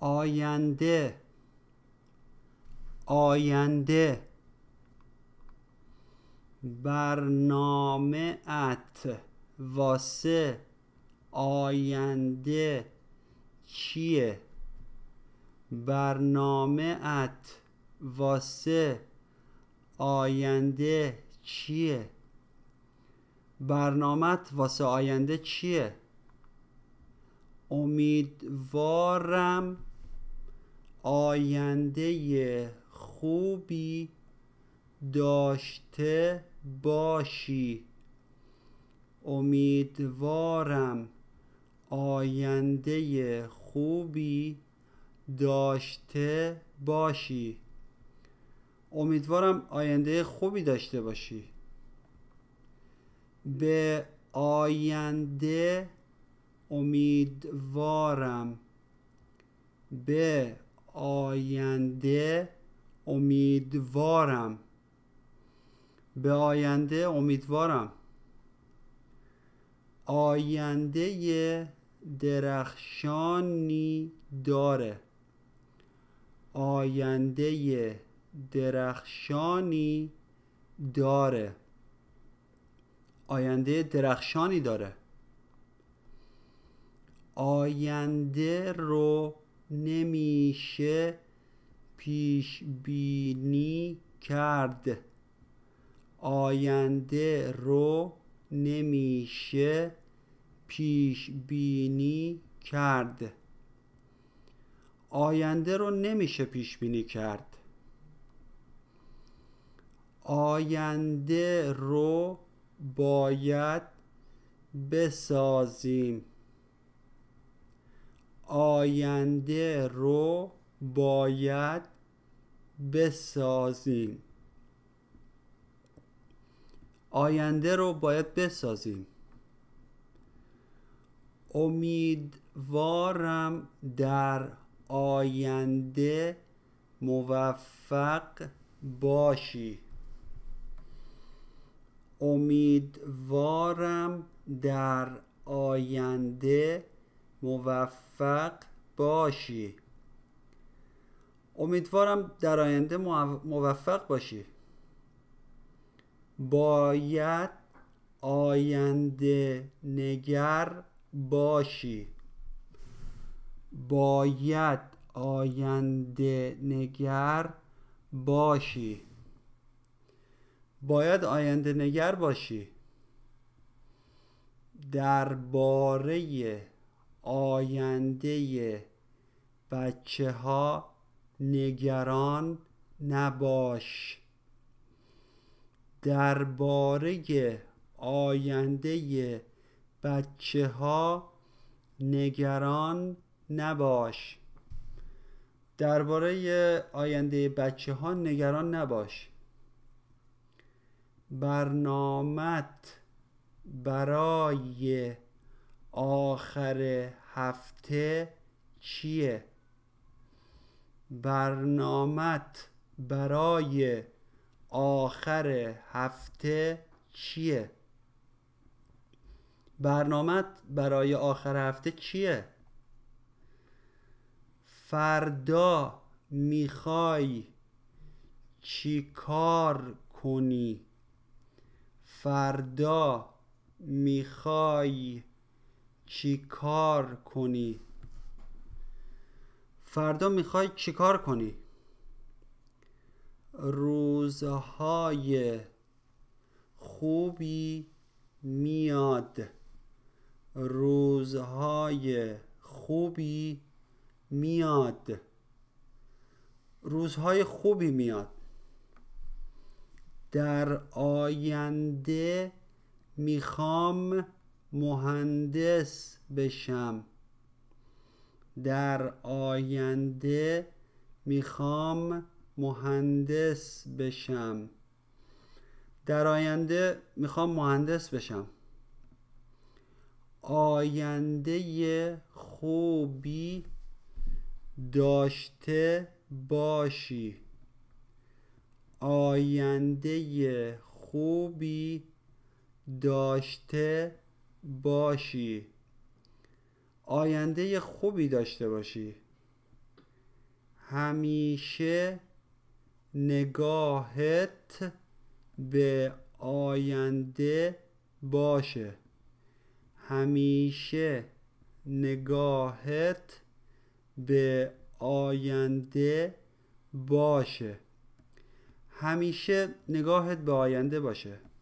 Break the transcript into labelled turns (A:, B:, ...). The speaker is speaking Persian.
A: آینده آینده برنامه ات واسه آینده چیه؟ برنامه ات واسه آینده چیه؟ برنامت واسه آینده چیه؟ امیدوارم آینده خوبی داشته باشی. امیدوارم آینده خوبی داشته باشی. امیدوارم آینده خوبی داشته باشی. به آینده امیدوارم. به آینده امیدوارم. به آینده امیدوارم. آینده درخشانی داره. آینده درخشانی داره. آینده درخشانی داره. آینده رو نمیشه پیش بینی کرد. آینده رو نمیشه پیش بینی کرد. آینده رو نمیشه پیش بینی کرد. آینده رو باید بسازیم. آینده رو باید بسازیم. آینده رو باید بسازیم. امیدوارم در آینده موفق باشی. امیدوارم در آینده موفق باشی. امیدوارم در آینده موفق باشی. باید آینده نگر باشی. باید آینده نگر باشی. باید آینده نگر باشی. درباره آینده بچه ها نگران نباش. درباره آینده بچه ها نگران نباش. درباره آینده بچه ها نگران نباش. برنامت برای آخر هفته چیه؟ برنامت برای آخر هفته چیه؟ برنامت برای آخر هفته چیه؟ فردا میخوای چی کار کنی؟ فردا میخوای چی کار کنی؟ فردا میخوای چی کار کنی؟ روزهای خوبی میاد. روزهای خوبی میاد. روزهای خوبی میاد. در آینده میخوام مهندس بشم. در آینده میخوام مهندس بشم. در آینده میخوام مهندس بشم. آینده خوبی داشته باشی. آینده خوبی داشته باشی. آینده خوبی داشته باشی. همیشه نگاهت به آینده باشه. همیشه نگاهت به آینده باشه. همیشه نگاهت به آینده باشه.